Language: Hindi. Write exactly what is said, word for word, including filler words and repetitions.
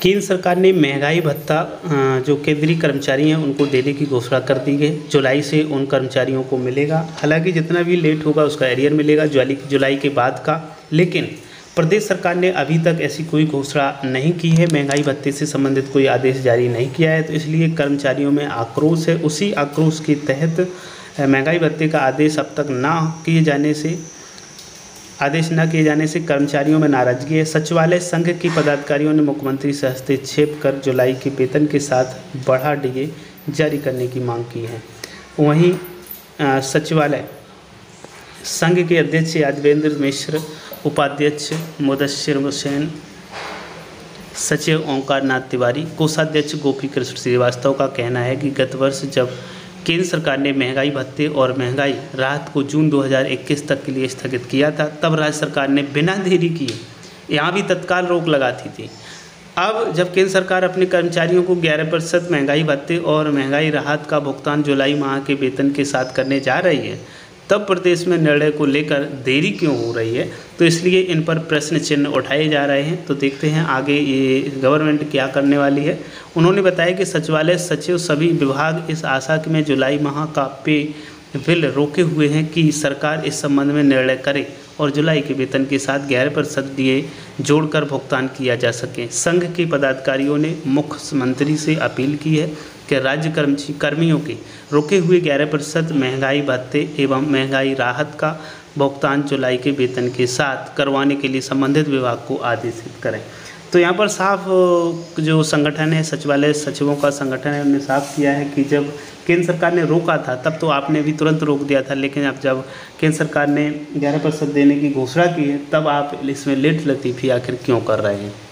केंद्र सरकार ने महंगाई भत्ता जो केंद्रीय कर्मचारी हैं उनको देने की घोषणा कर दी है। जुलाई से उन कर्मचारियों को मिलेगा, हालांकि जितना भी लेट होगा उसका एरियर मिलेगा जुलाई जुलाई के बाद का। लेकिन प्रदेश सरकार ने अभी तक ऐसी कोई घोषणा नहीं की है, महंगाई भत्ते से संबंधित कोई आदेश जारी नहीं किया है, तो इसलिए कर्मचारियों में आक्रोश है। उसी आक्रोश के तहत महंगाई भत्ते का आदेश अब तक ना किए जाने से आदेश न किए जाने से कर्मचारियों में नाराजगी है। सचिवालय संघ के पदाधिकारियों ने मुख्यमंत्री से हस्तक्षेप कर जुलाई के वेतन के साथ बढ़ा डीए जारी करने की मांग की है। वहीं सचिवालय संघ के अध्यक्ष यादवेंद्र मिश्र, उपाध्यक्ष मुदस्सिर हुसैन, सचिव ओंकार नाथ तिवारी, कोषाध्यक्ष गोपी कृष्ण श्रीवास्तव का कहना है कि गत वर्ष जब केंद्र सरकार ने महंगाई भत्ते और महंगाई राहत को जून दो हज़ार इक्कीस तक के लिए स्थगित किया था, तब राज्य सरकार ने बिना देरी किए यहाँ भी तत्काल रोक लगाती थी। अब जब केंद्र सरकार अपने कर्मचारियों को ग्यारह प्रतिशत महंगाई भत्ते और महंगाई राहत का भुगतान जुलाई माह के वेतन के साथ करने जा रही है, तब प्रदेश में निर्णय को लेकर देरी क्यों हो रही है, तो इसलिए इन पर प्रश्न चिन्ह उठाए जा रहे हैं। तो देखते हैं आगे ये गवर्नमेंट क्या करने वाली है। उन्होंने बताया कि सचिवालय सचिव सभी विभाग इस आशा में जुलाई माह का पे बिल रोके हुए हैं कि सरकार इस संबंध में निर्णय करे और जुलाई के वेतन के साथ ग्यारह प्रतिशत डीए जोड़कर भुगतान किया जा सके। संघ के पदाधिकारियों ने मुख्यमंत्री से अपील की है कि राज्य कर्मची कर्मियों के रोके हुए ग्यारह प्रतिशत महंगाई भत्ते एवं महंगाई राहत का भुगतान जुलाई के वेतन के साथ करवाने के लिए संबंधित विभाग को आदेशित करें। तो यहाँ पर साफ जो संगठन है, सचिवालय सचिवों का संगठन है, उन्होंने साफ किया है कि जब केंद्र सरकार ने रोका था तब तो आपने भी तुरंत रोक दिया था, लेकिन अब जब केंद्र सरकार ने ग्यारह प्रतिशत देने की घोषणा की है तब आप इसमें लेट लतीफ़ी आखिर क्यों कर रहे हैं।